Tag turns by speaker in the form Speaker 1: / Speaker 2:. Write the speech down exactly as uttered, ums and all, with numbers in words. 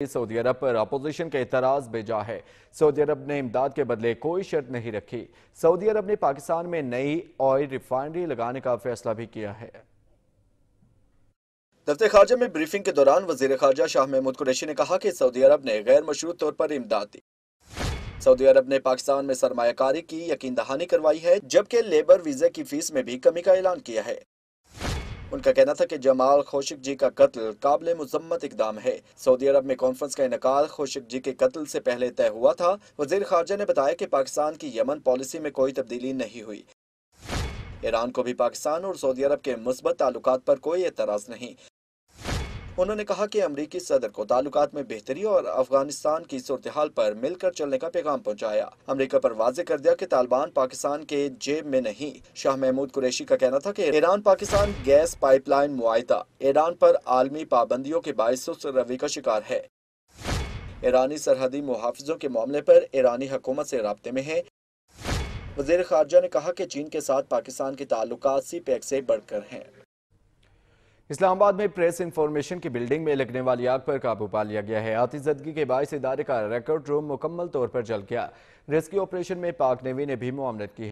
Speaker 1: Saudi अरब पर opposition का एतराज बेजा है। सऊदी अरब ने इमदाद के बदले कोई शर्त नहीं रखी। सऊदी अरब ने पाकिस्तान में नई ऑयल रिफाइनरी लगाने का फैसला भी किया है।
Speaker 2: दफ्तर खारजा में ब्रीफिंग के दौरान वजीर खारजा शाह महमूद कुरैशी ने कहा कि सऊदी अरब ने गैर मशरूत तौर पर इमदाद दी। सऊदी अरब ने पाकिस्तान में सरमायाकारी की यकीन दहानी करवाई है, जबकि लेबर वीजा की फीस में भी कमी का ऐलान किया है। उनका कहना था कि जमाल खोशिक जी का कत्ल काबिल मुजम्मत इकदाम है। सऊदी अरब में कॉन्फ्रेंस का इनेकाद खोशिक जी के कत्ल से पहले तय हुआ था। वजीर खारजा ने बताया कि पाकिस्तान की यमन पॉलिसी में कोई तब्दीली नहीं हुई। ईरान को भी पाकिस्तान और सऊदी अरब के मुस्बत ताल्लुकात पर कोई एतराज नहीं। उन्होंने कहा कि अमरीकी सदर को ताल्लुकात में बेहतरी और अफगानिस्तान की सूरत हाल पर मिलकर चलने का पैगाम पहुंचाया। अमरीका पर वाज़ेह कर दिया कि तालिबान पाकिस्तान के जेब में नहीं। शाह महमूद कुरैशी का कहना था कि ईरान पाकिस्तान गैस पाइपलाइन मुआहिदा ईरान पर आलमी पाबंदियों के बायस सुस्त रवि का शिकार है। ईरानी सरहदी मुहाफिजों के मामले पर ईरानी हुकूमत से राब्ते में है। वज़ीर खारजा ने कहा कि चीन के साथ पाकिस्तान के ताल्लुकात सी पैक से बढ़कर हैं।
Speaker 1: इस्लामाबाद में प्रेस इंफॉर्मेशन की बिल्डिंग में लगने वाली आग पर काबू पा लिया गया है। आतिशबाजी के बायस इदारे का रिकॉर्ड रूम मुकम्मल तौर पर जल गया। रेस्क्यू ऑपरेशन में पाक नेवी ने भी मुआवनत की है।